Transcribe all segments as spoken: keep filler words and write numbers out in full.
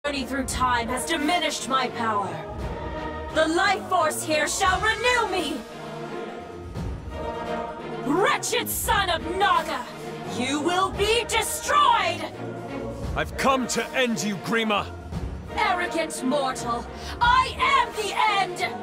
journey through time has diminished my power. The life force here shall renew me! Wretched son of Naga! You will be destroyed! I've come to end you, Grima! Arrogant mortal! I am the end!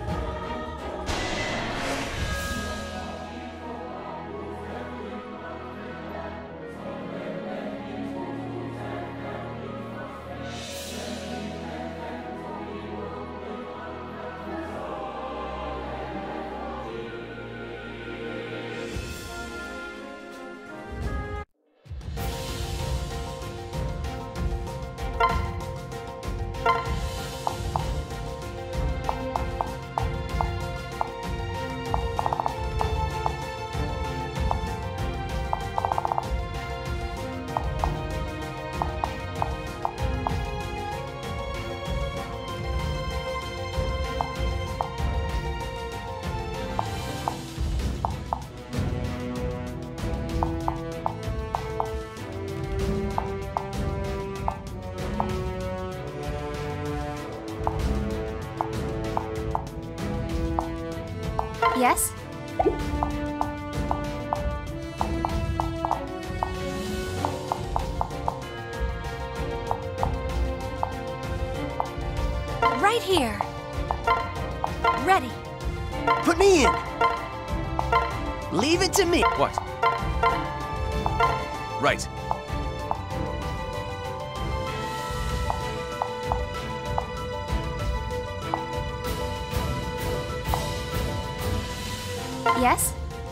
Yes? Right here. Ready. Put me in. Leave it to me. What? Right. Yes?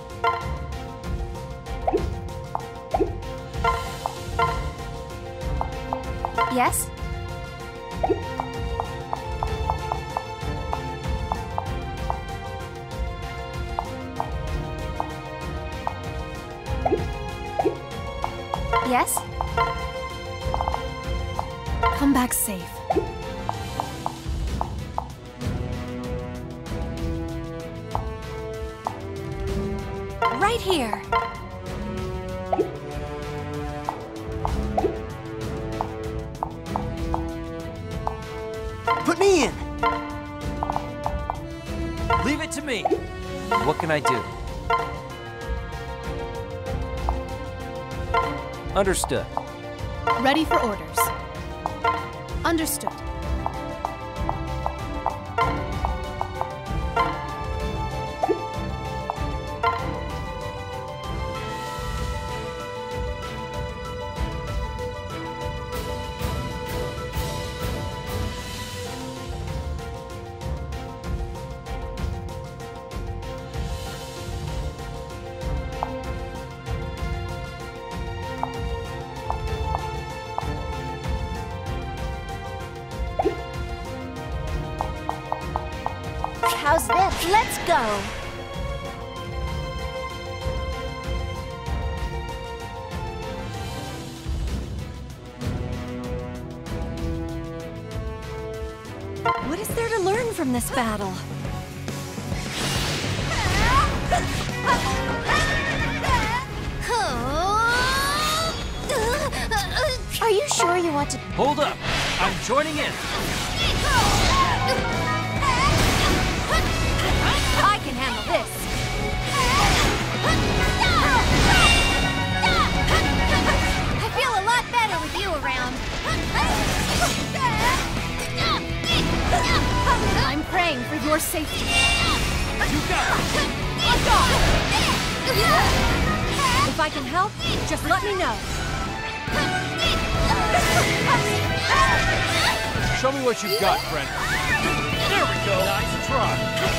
Yes? Yes? Come back safe. Right here. Put me in. Leave it to me. What can I do? Understood. Ready for orders. Understood. How's this? Let's go! What is there to learn from this battle? Are you sure you want to... Hold up! I'm joining in! I can handle this! I feel a lot better with you around. I'm praying for your safety. You got it! If I can help, just let me know. Show me what you've got, friend. There we go! Nice try!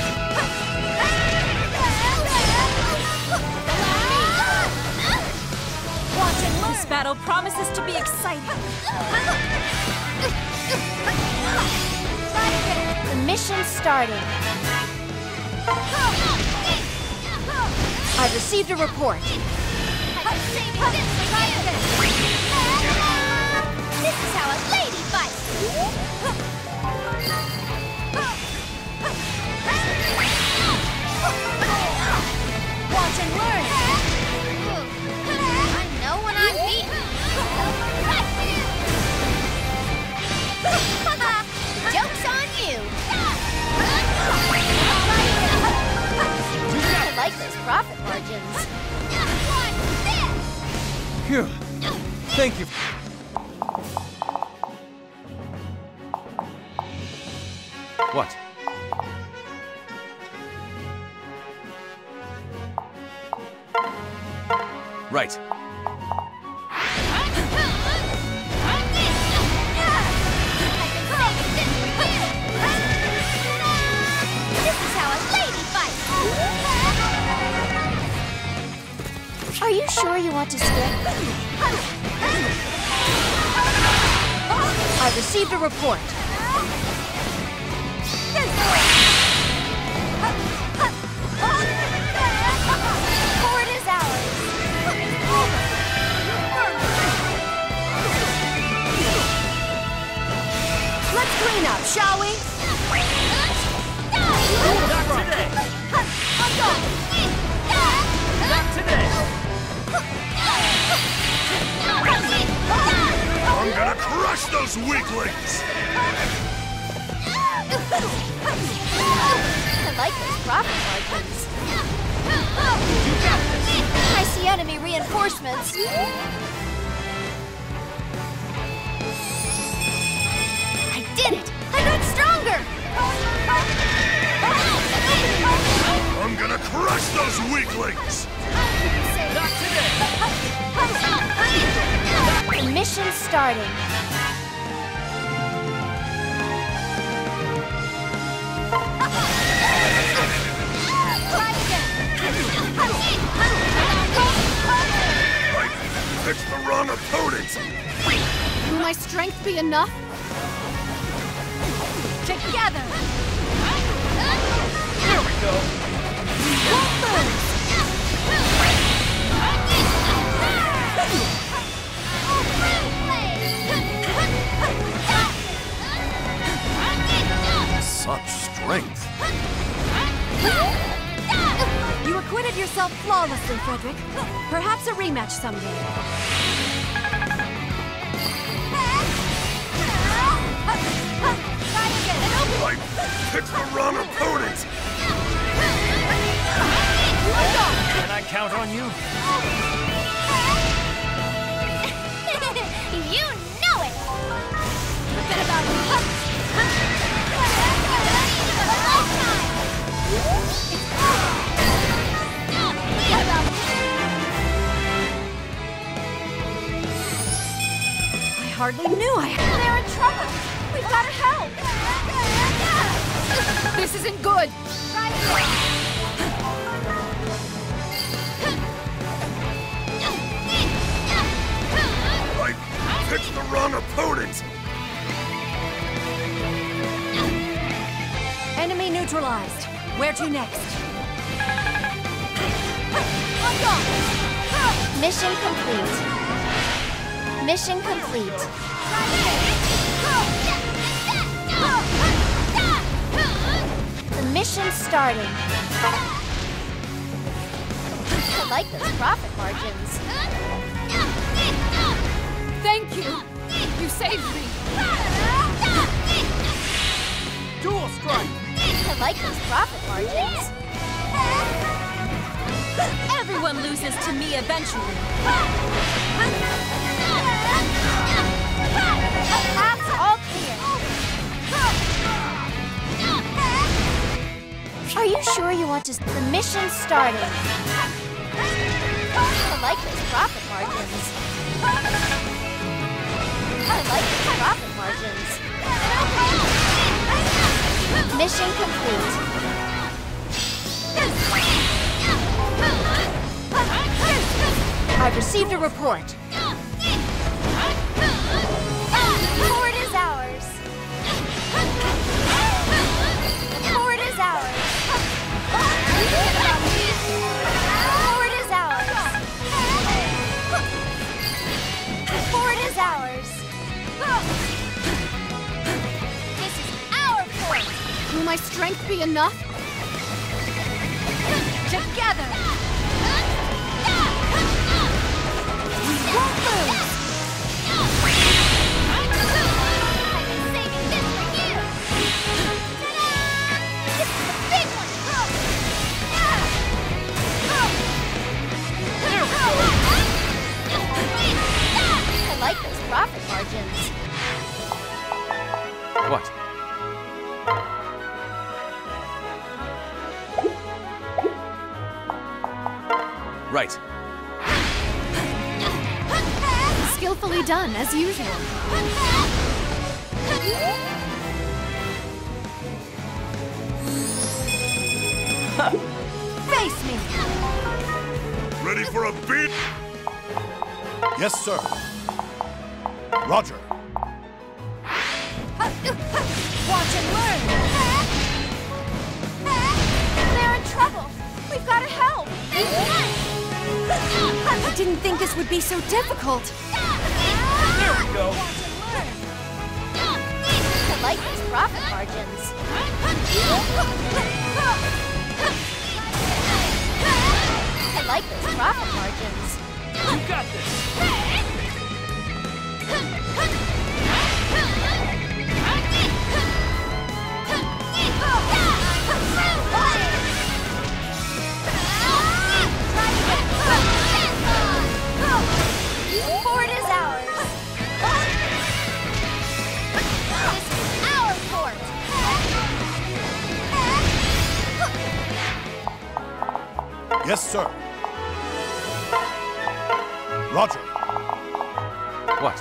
This battle promises to be exciting. The mission's starting. I've received a report. This is how a lady fights. Watch and learn. I know when I'm beaten. those profit margins. Phew. Thank you. What? Right. This is how a lady fights. Are you sure you want to stick? I received a report. Ford is ours. Let's clean up, shall we? Not today! Not today! I'm gonna crush those weaklings! I like those profit margins. I see enemy reinforcements. I did it! I got stronger! I'm gonna crush those weaklings! Not today! The mission's starting. I picked the wrong opponent! Will my strength be enough? Together! Here we go! Such strength! You acquitted yourself flawlessly, Frederick. Perhaps a rematch someday. I picked the wrong opponent! Can I count on you? You know it! Forget about me! I hardly knew I had. They're in trouble! We've got to help! This isn't good! I picked the wrong opponent! Enemy neutralized. Where to next? Mission complete. Mission complete. The mission's starting. I like those profit margins. Thank you! You saved me! Dual strike! I like those profit margins. Everyone loses to me eventually. Paths all clear. Are you sure you want to... The mission's starting. I like those profit margins. I like those profit margins. Mission complete. I've received a report. Ford is ours. Ford is ours. Ford is ours. Ford is ours. This is our fort. Will my strength be enough? Together! We won't lose. I've been saving this for you. Ta-da! This is the big one. What? Right. Skillfully done, as usual. Face me! Ready for a beat? Yes, sir. Roger. Watch and learn! They're in trouble! We've got to help! I didn't think this would be so difficult. There we go. I like these profit margins. I like those profit margins. You got this. Fort is ours. This is our fort. Yes, sir. Roger. What?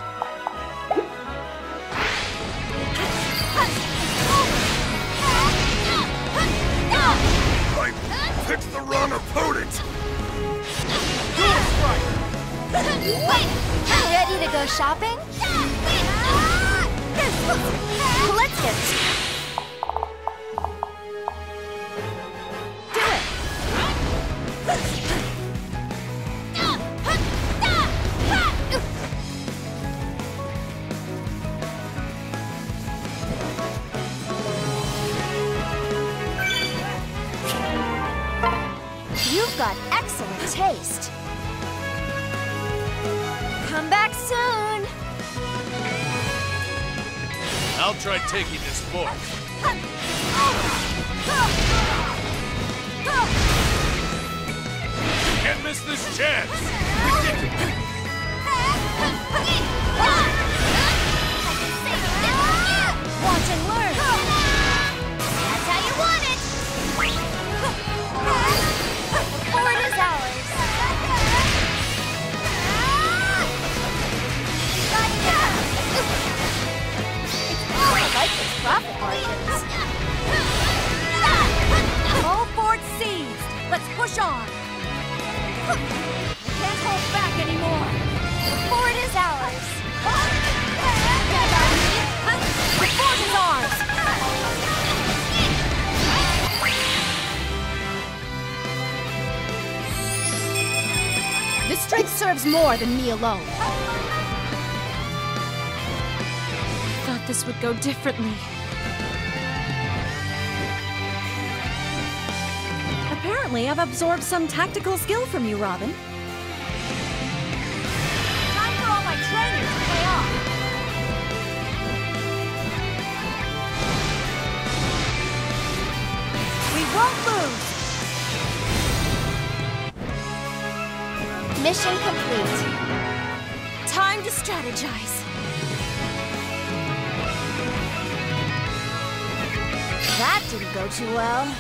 I picked the wrong opponent! Ready to go shopping? Let's get do it. You've got excellent taste. Come back soon. I'll try taking this fort. Can't miss this chance! Watch and learn. That's how you want it. The fort is ours. I like those profit margins. All forts seized. Let's push on. We can't hold back anymore. The fort is ours. The fort is ours. This strength serves more than me alone. Thought this would go differently. Apparently, I've absorbed some tactical skill from you, Robin. Time for all my training to pay off. We won't lose. Mission complete. Time to strategize. That didn't go too well.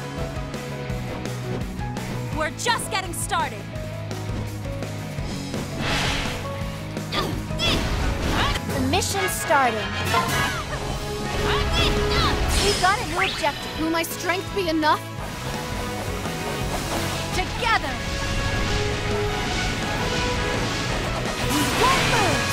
We're just getting started. The mission's starting. We've got a new objective. Will my strength be enough? Together! We won't lose!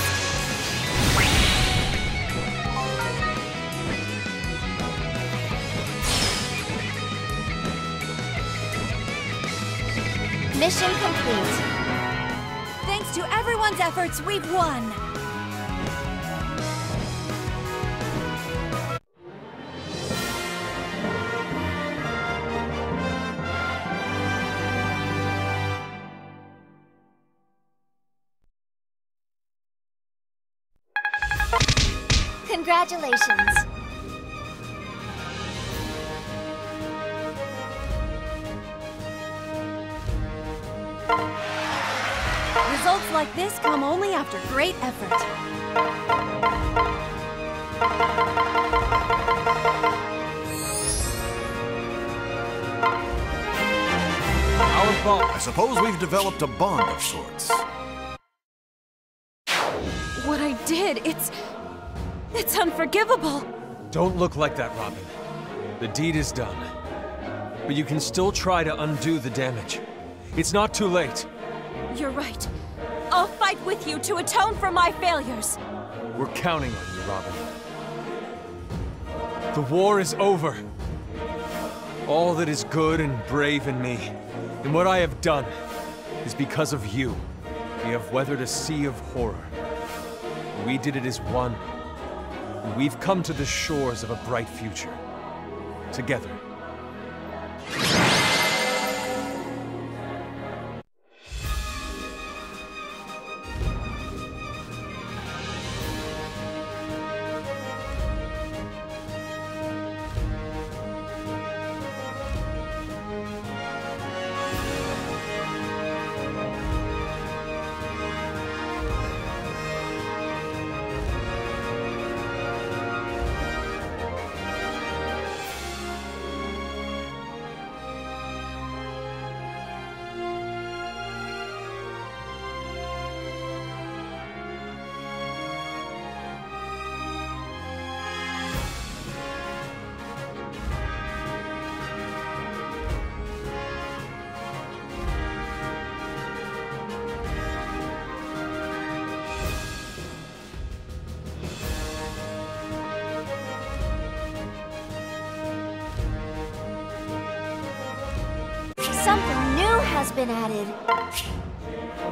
Mission complete. Thanks to everyone's efforts, we've won! Congratulations! Results like this come only after great effort. fault. I suppose we've developed a bond of sorts. What I did, it's... it's unforgivable. Don't look like that, Robin. The deed is done. But you can still try to undo the damage. It's not too late. You're right. I'll fight with you to atone for my failures. We're counting on you, Robin. The war is over. All that is good and brave in me, and what I have done, is because of you. We have weathered a sea of horror. We did it as one. And we've come to the shores of a bright future. Together. Something new has been added.